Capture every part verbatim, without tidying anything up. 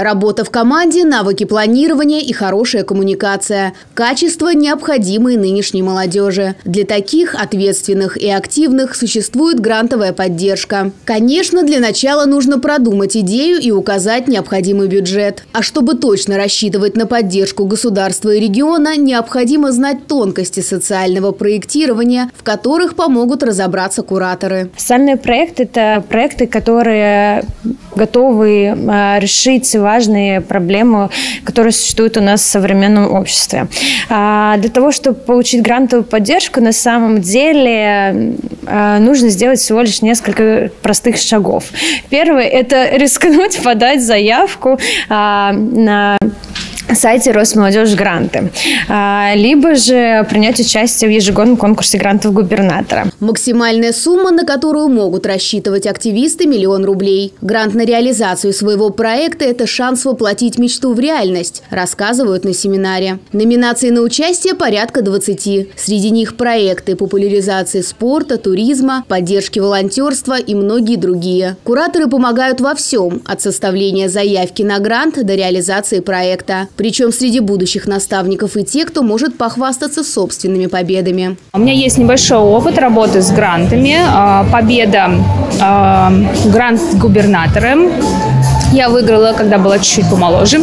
Работа в команде, навыки планирования и хорошая коммуникация – качества, необходимые нынешней молодежи. Для таких ответственных и активных существует грантовая поддержка. Конечно, для начала нужно продумать идею и указать необходимый бюджет. А чтобы точно рассчитывать на поддержку государства и региона, необходимо знать тонкости социального проектирования, в которых помогут разобраться кураторы. Социальные проекты – это проекты, которые готовы э, решить важные проблемы, которые существуют у нас в современном обществе. А для того, чтобы получить грантовую поддержку, на самом деле э, нужно сделать всего лишь несколько простых шагов. Первый – это рискнуть подать заявку э, на сайте Росмолодежь гранты, либо же принять участие в ежегодном конкурсе грантов губернатора. Максимальная сумма, на которую могут рассчитывать активисты – миллион рублей. Грант на реализацию своего проекта – это шанс воплотить мечту в реальность, рассказывают на семинаре. Номинаций на участие порядка двадцати. Среди них проекты популяризации спорта, туризма, поддержки волонтерства и многие другие. Кураторы помогают во всем – от составления заявки на грант до реализации проекта. Причем среди будущих наставников и те, кто может похвастаться собственными победами. У меня есть небольшой опыт работы с грантами. Победа грант губернатором. Я выиграла, когда была чуть-чуть помоложе.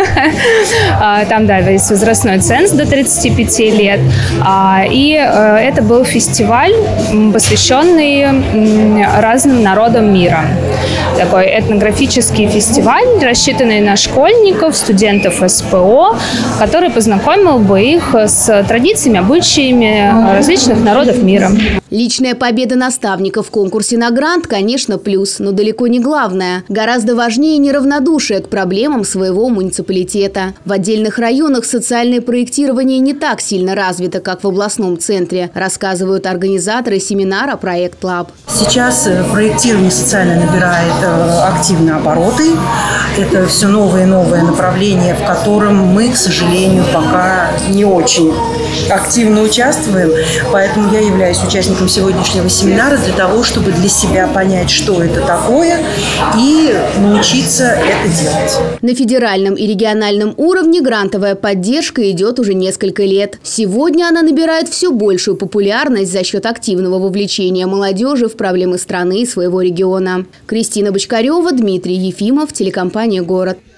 Там, да, есть возрастной ценз до тридцати пяти лет. И это был фестиваль, посвященный разным народам мира. Такой этнографический фестиваль, рассчитанный на школьников, студентов СПО, который познакомил бы их с традициями, обычаями различных народов мира. Личная победа наставников в конкурсе на грант, конечно, плюс, но далеко не главное. Гораздо важнее неравнодушие к проблемам своего муниципалитета. В отдельных районах социальное проектирование не так сильно развито, как в областном центре, рассказывают организаторы семинара «Проект Лаб». Сейчас проектирование социально набирает активные обороты. Это все новые и новые направления, в котором мы, к сожалению, пока не очень активно участвуем. Поэтому я являюсь участником сегодняшнего семинара для того, чтобы для себя понять, что это такое, и научиться это делать. На федеральном и региональном уровне грантовая поддержка идет уже несколько лет. Сегодня она набирает все большую популярность за счет активного вовлечения молодежи в проблемы страны и своего региона. Кристина Бочкарева, Дмитрий Ефимов, телекомпания «Город».